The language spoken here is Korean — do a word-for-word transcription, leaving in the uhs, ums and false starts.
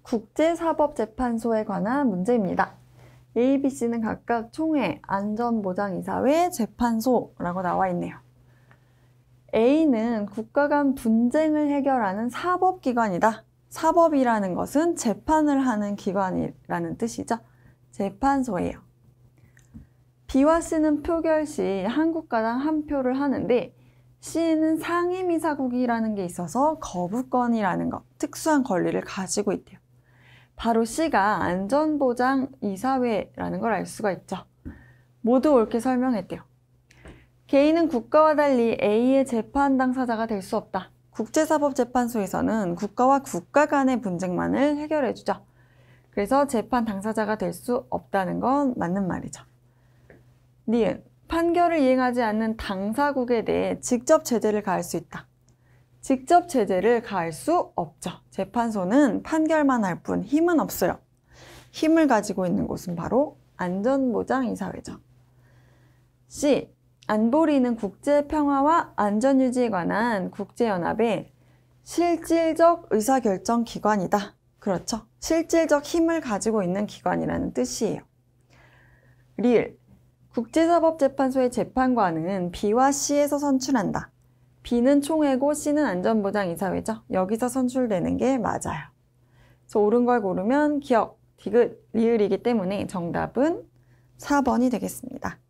국제사법재판소에 관한 문제입니다. A, B, C는 각각 총회, 안전보장이사회, 재판소라고 나와 있네요. A는 국가 간 분쟁을 해결하는 사법기관이다. 사법이라는 것은 재판을 하는 기관이라는 뜻이죠. 재판소예요. B와 C는 표결 시 한 국가당 한 표를 하는데 C는 상임이사국이라는 게 있어서 거부권이라는 것, 특수한 권리를 가지고 있대요. 바로 C가 안전보장이사회라는 걸 알 수가 있죠. 모두 옳게 설명했대요. 개인은 국가와 달리 A의 재판 당사자가 될 수 없다. 국제사법재판소에서는 국가와 국가 간의 분쟁만을 해결해주죠. 그래서 재판 당사자가 될 수 없다는 건 맞는 말이죠. 니은, 판결을 이행하지 않는 당사국에 대해 직접 제재를 가할 수 있다. 직접 제재를 가할 수 없죠. 재판소는 판결만 할 뿐 힘은 없어요. 힘을 가지고 있는 곳은 바로 안전보장이사회죠. C. 안보리는 국제평화와 안전유지에 관한 국제연합의 실질적 의사결정 기관이다. 그렇죠. 실질적 힘을 가지고 있는 기관이라는 뜻이에요. 리을. 국제사법재판소의 재판관은 B와 C에서 선출한다. B는 총회고 C는 안전보장이사회죠. 여기서 선출되는 게 맞아요. 그래서 옳은 걸 고르면 기억, 디귿, 리을이기 때문에 정답은 사 번이 되겠습니다.